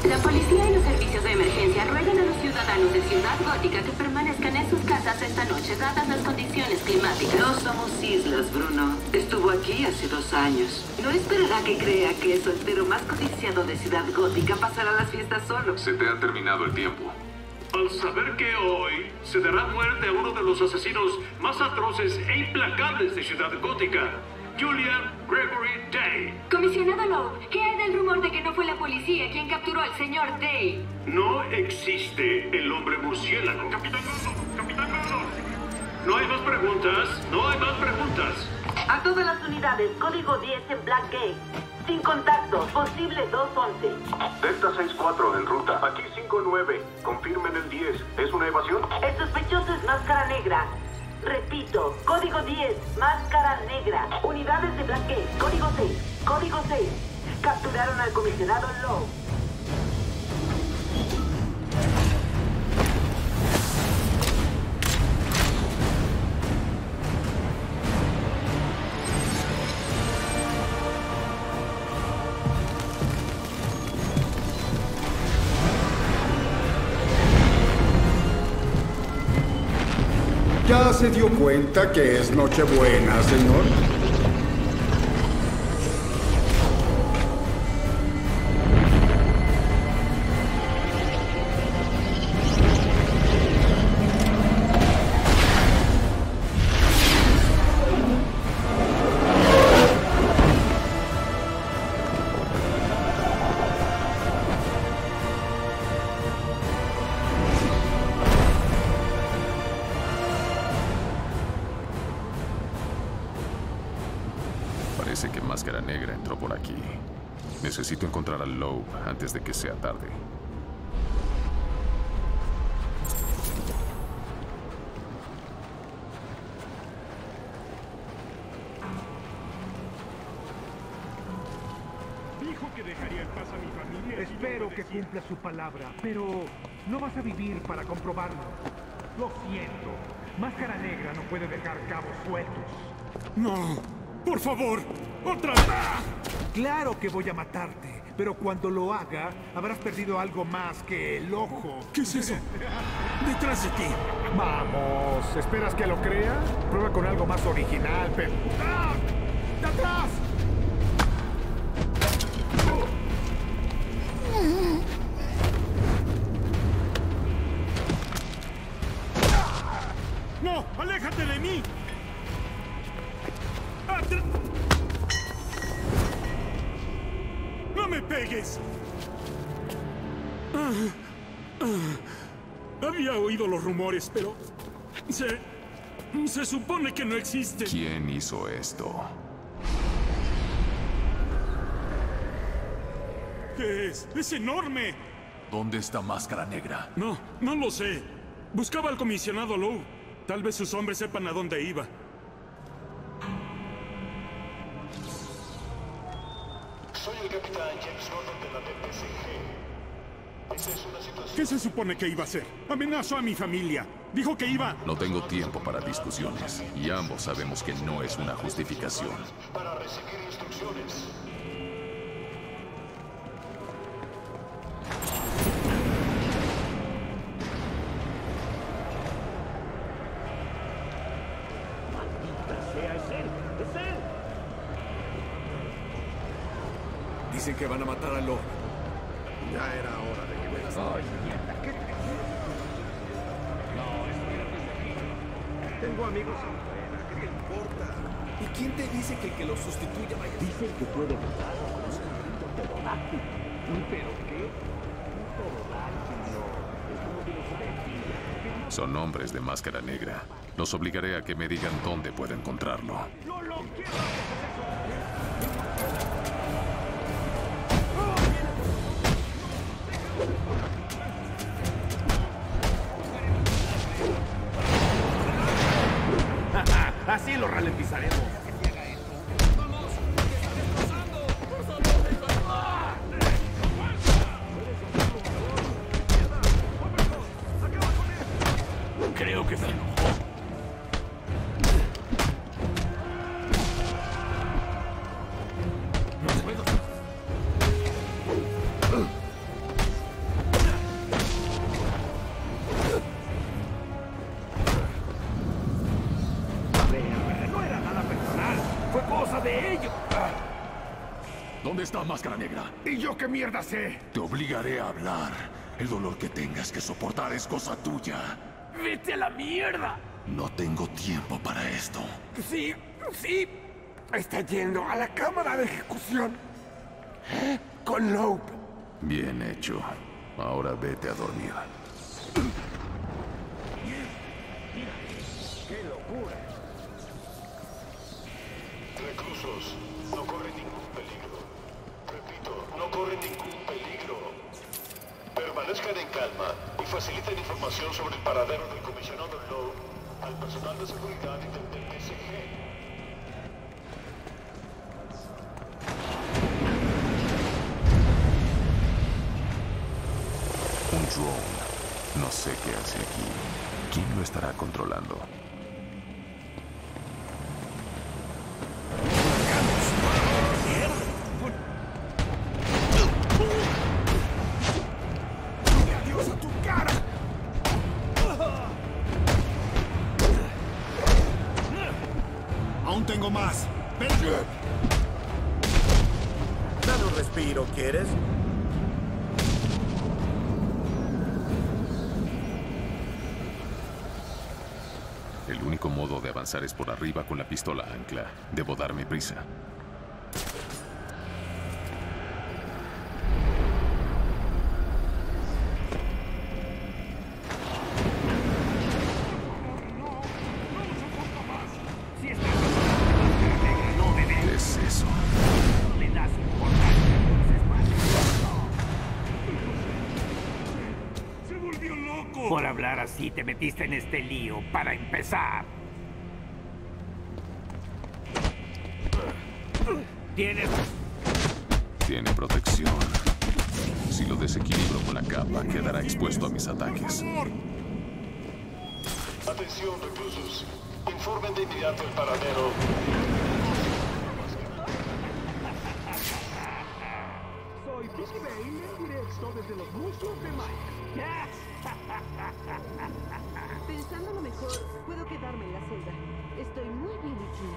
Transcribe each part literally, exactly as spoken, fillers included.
La policía y los servicios de emergencia ruegan a los ciudadanos de Ciudad Gótica que permanezcan en sus casas esta noche, dadas las condiciones climáticas. No somos islas, Bruno. Estuvo aquí hace dos años. No esperará que crea que el soltero más codiciado de Ciudad Gótica pasará las fiestas solo. Se te ha terminado el tiempo. Al saber que hoy se dará muerte a uno de los asesinos más atroces e implacables de Ciudad Gótica, Julian Gregory Day. Comisionado Lowe, ¿qué hay del rumor de que no fue la policía quien capturó al señor Day? No existe el hombre murciélago. Capitán Gordon, Capitán Gordon. No hay más preguntas, no hay más preguntas. A todas las unidades, código diez en Blackgate. Sin contacto, posible dos once. Delta seis cuatro en ruta. Aquí cinco nueve. Confirmen el diez. ¿Es una evasión? El sospechoso es Máscara Negra. Repito, código diez, Máscara Negra. Unidades de Blackgate, código seis. Código seis. Capturaron al comisionado Lowe. ¿Ya se dio cuenta que es Nochebuena, señor? Parece que Máscara Negra entró por aquí. Necesito encontrar a Lowe antes de que sea tarde. Dijo que dejaría en paz a mi familia. Espero que cumpla su palabra, pero no vas a vivir para comprobarlo. Lo siento. Máscara Negra no puede dejar cabos sueltos. No. ¡Por favor! ¡Otra vez! Claro que voy a matarte, pero cuando lo haga, habrás perdido algo más que el ojo. ¿Qué es eso? ¡Detrás de ti! Vamos, ¿esperas que lo crea? Prueba con algo más original, pero... ¡Ah! ¡De atrás! ¡No! ¡Aléjate de mí! ¡No me pegues! Ah, ah, había oído los rumores, pero... Se... Se supone que no existe. ¿Quién hizo esto? ¿Qué es? ¡Es enorme! ¿Dónde está Máscara Negra? No, no lo sé. Buscaba al comisionado Lowe. Tal vez sus hombres sepan a dónde iba. Soy el capitán James Gordon de la D P C G. Esa es una situación... ¿Qué se supone que iba a hacer? Amenazó a mi familia. Dijo que iba... No tengo tiempo para discusiones. Y ambos sabemos que no es una justificación. Para recibir instrucciones. ¡Maldita sea! ¡Es él! ¡Es él! Dicen que van a matar a Lowe. Ya era hora de que me las... ¡Ay, mierda! ¿Qué te... Tengo amigos afuera, ¿qué te importa? ¿Y quién te dice que el que lo sustituya vaya a... Dicen que puede volar con un sombrito pterodáctilo. ¿Pero qué? Un pterodáctilo. Es como de los reptiles. Son hombres de Máscara Negra. Los obligaré a que me digan dónde puedo encontrarlo. ¡No lo quiero! Así lo ralentizaremos. Creo que se enojó. está Máscara Negra? ¿Y yo qué mierda sé? Te obligaré a hablar. El dolor que tengas que soportar es cosa tuya. ¡Vete a la mierda! No tengo tiempo para esto. Sí, sí. Está yendo a la cámara de ejecución. Con Loeb. Bien hecho. Ahora vete a dormir. ¡Qué locura! Reclusos, no corren ningún peligro. Repito, no corren ningún peligro. Permanezcan en calma y faciliten información sobre el paradero del comisionado Loeb al personal de seguridad y del D P C G. Un drone. No sé qué hace aquí. ¿Quién lo estará controlando? ¡Adiós a tu cara! Aún tengo más. Ven. Dale un respiro, ¿quieres? El único modo de avanzar es por arriba con la pistola ancla. Debo darme prisa. ¿Qué es eso? No le das importancia, entonces más. ¡Se volvió loco! Por hablar así te metiste en este lío, para empezar. Tienes... Tiene protección. Si lo desequilibro con la capa, quedará expuesto a mis ataques. Atención, reclusos. Informen de inmediato el paradero. Soy Vicky Bane en directo desde los muslos de Mike. Pensándolo mejor, puedo quedarme en la celda. Estoy muy bien aquí.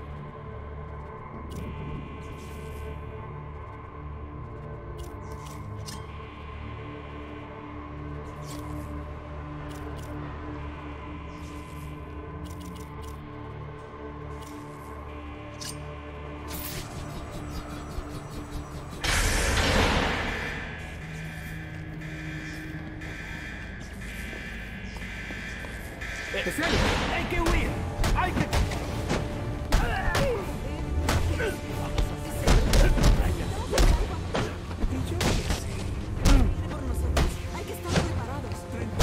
¡Especial! ¡Hay que huir! ¡Hay que... Por nosotros, hay que estar preparados.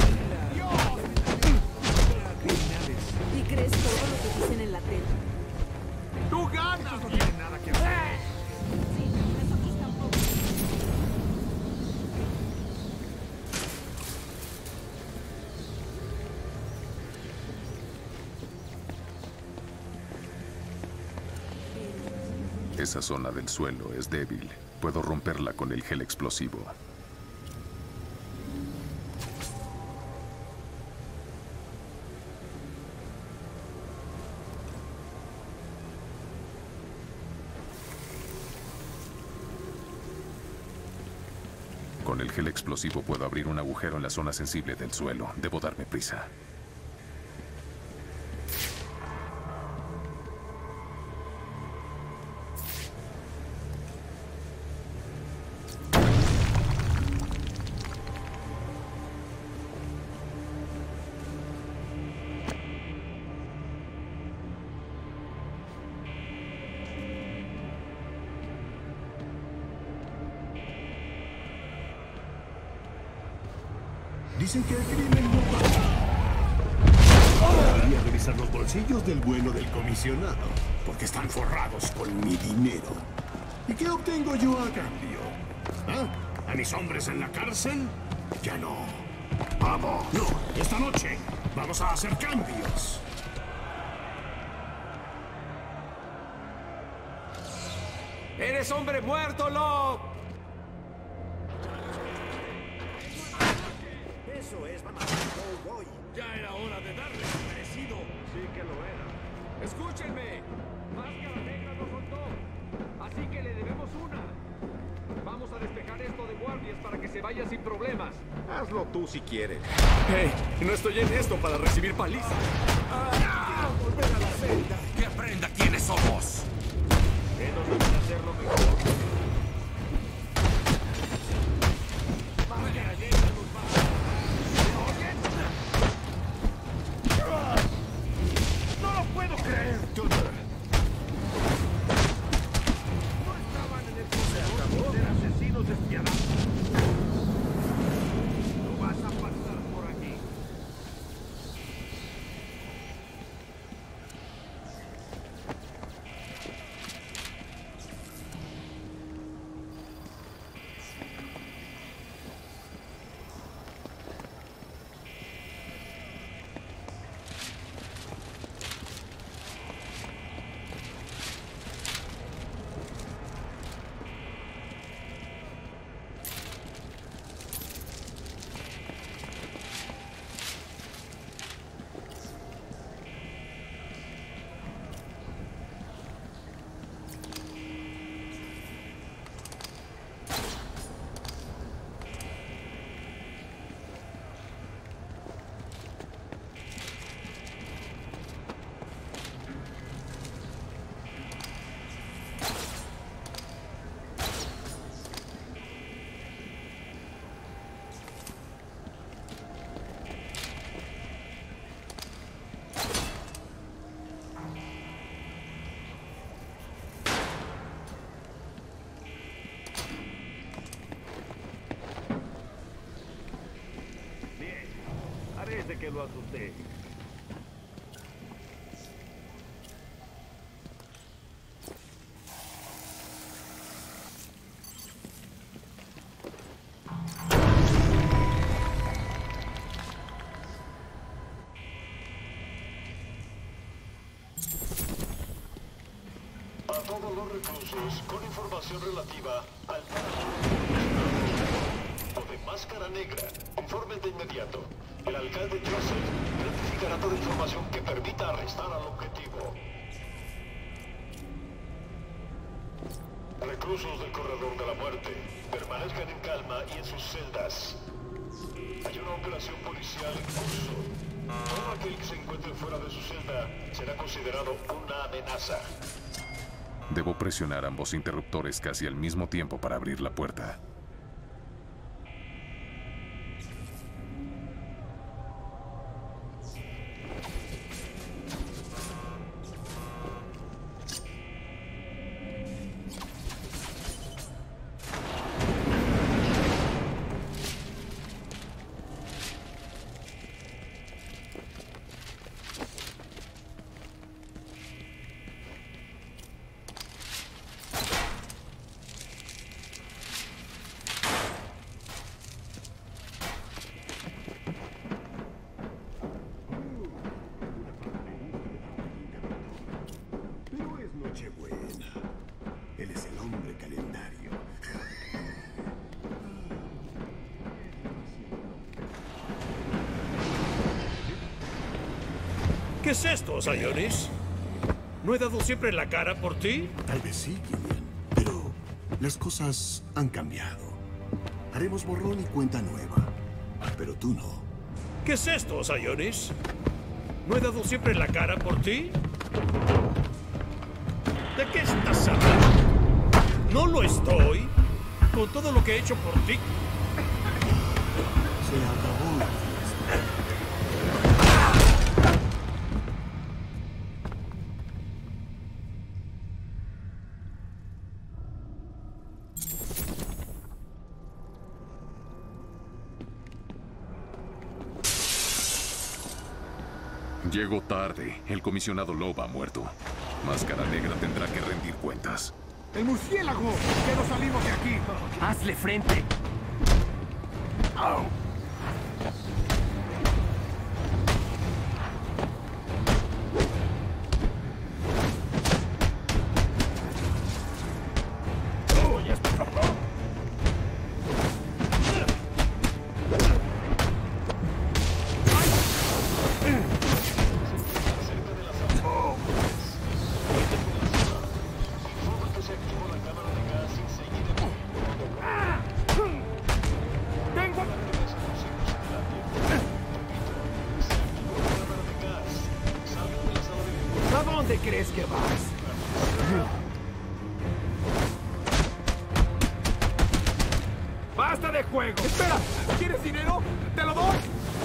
¿Y crees todo lo que dicen en la tele? ¡Tú ganas! No tiene nada que hacer. Sí, nosotros tampoco. Esa zona del suelo es débil. Puedo romperla con el gel explosivo. Con el gel explosivo puedo abrir un agujero en la zona sensible del suelo. Debo darme prisa. Dicen que el crimen no pasa. Debería revisar los bolsillos del vuelo del comisionado, porque están forrados con mi dinero. ¿Y qué obtengo yo a cambio? ¿Ah? ¿A mis hombres en la cárcel? Ya no. ¡Vamos! No, esta noche vamos a hacer cambios. ¡Eres hombre muerto, Loeb! Eso es, vamos. Voy. Ya era hora de darle su merecido. Sí que lo era. Escúchenme. Máscara Negra nos soltó. Así que le debemos una. Vamos a despejar esto de guardias para que se vaya sin problemas. Hazlo tú si quieres. ¡Hey! No estoy en esto para recibir palizas. ¡Ah! ¡Volver a la celda! ¡Que aprenda quiénes somos! Ellos deben hacerlo mejor. ¡No lo puedo creer! No estaban en el corredor de asesinos despiadados. No vas a pasar por aquí. Parece que lo asusté. A todos los reclusos con información relativa al o de Máscara Negra, informen de inmediato. El alcalde Joseph verificará toda información que permita arrestar al objetivo. Reclusos del Corredor de la Muerte, permanezcan en calma y en sus celdas. Hay una operación policial en curso. Todo aquel que se encuentre fuera de su celda será considerado una amenaza. Debo presionar ambos interruptores casi al mismo tiempo para abrir la puerta. Él es el hombre calendario. ¿Qué es esto, Sionis? ¿No he dado siempre la cara por ti? Tal vez sí, Killian, pero las cosas han cambiado. Haremos borrón y cuenta nueva, pero tú no. ¿Qué es esto, Sionis? ¿No he dado siempre la cara por ti? ¿De qué estás hablando? No lo estoy. Con todo lo que he hecho por ti. Se acabó la fiesta. Llegó tarde. El comisionado Loeb ha muerto. Máscara Negra tendrá que rendir cuentas. ¡El murciélago! ¡Ya no salimos de aquí! ¡Hazle frente! ¡Au! crees que vas? ¡Basta de juego! ¡Espera! ¿Quieres dinero? ¡Te lo doy!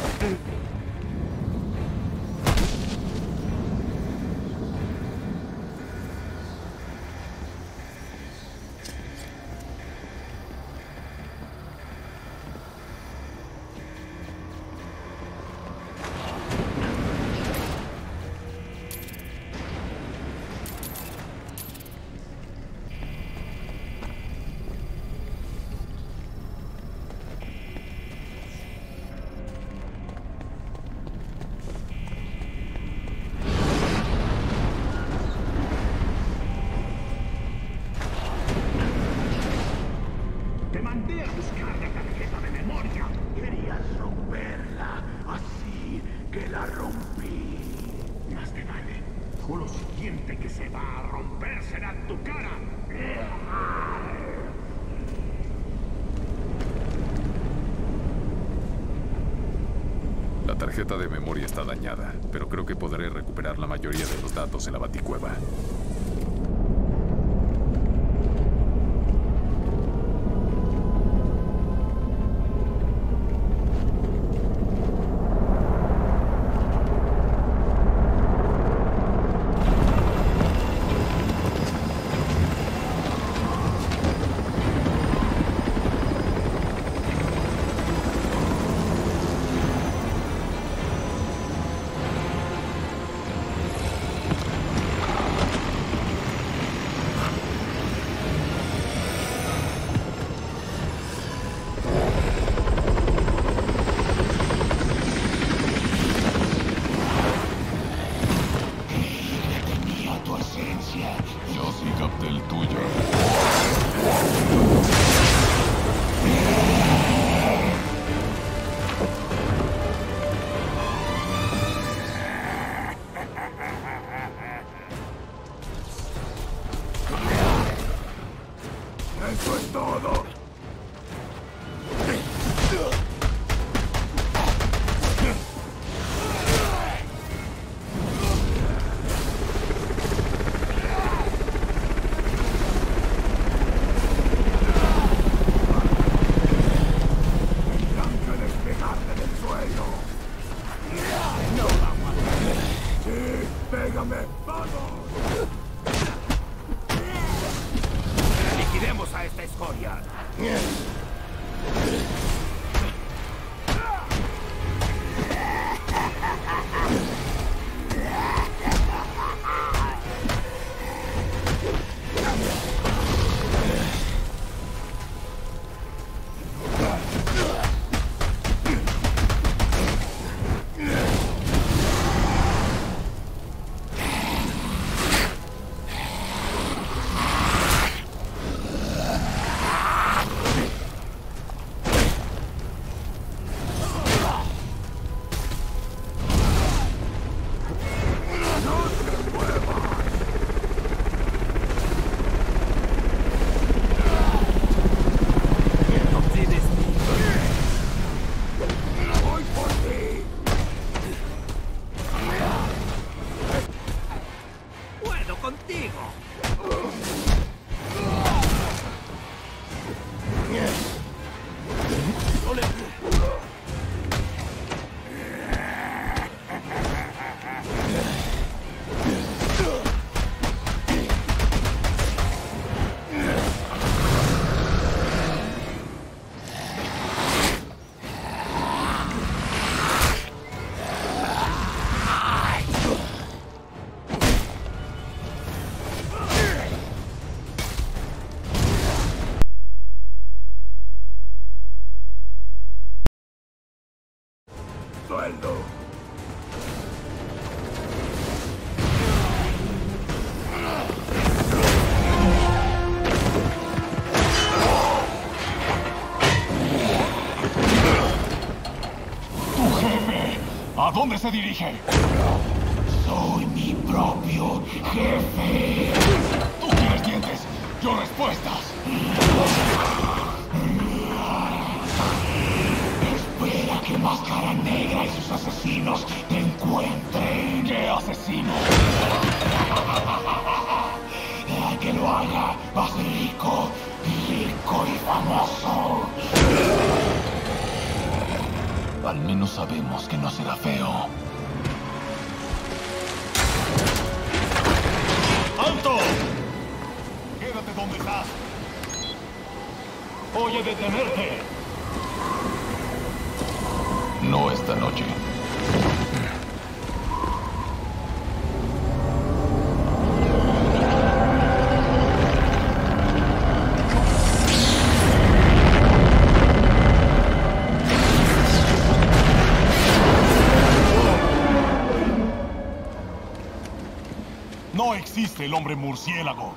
La tarjeta de memoria está dañada, pero creo que podré recuperar la mayoría de los datos en la Baticueva. ¡Eso es todo! Tendrán que despegarte del suelo. No vamos a... Sí, pégame, vamos. Liquidemos a esta escoria. Sueldo. ¡Tu jefe! ¿A dónde se dirige? Soy mi propio jefe. Tú quieres dientes, yo respuestas. Espera que Máscara Negra y sus asesinos te encuentren. ¿Qué asesinos? Al menos sabemos que no será feo. ¡Alto! Quédate donde estás. Voy a detenerte. No esta noche. No existe el hombre murciélago.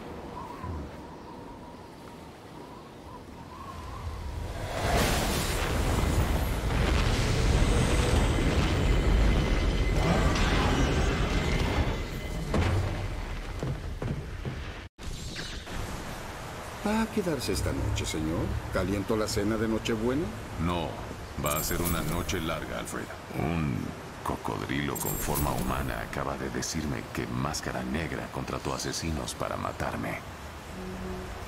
¿Va a quedarse esta noche, señor? ¿Caliento la cena de Nochebuena? No, va a ser una noche larga, Alfred. Un cocodrilo con forma humana acaba de decirme que Máscara Negra contrató asesinos para matarme.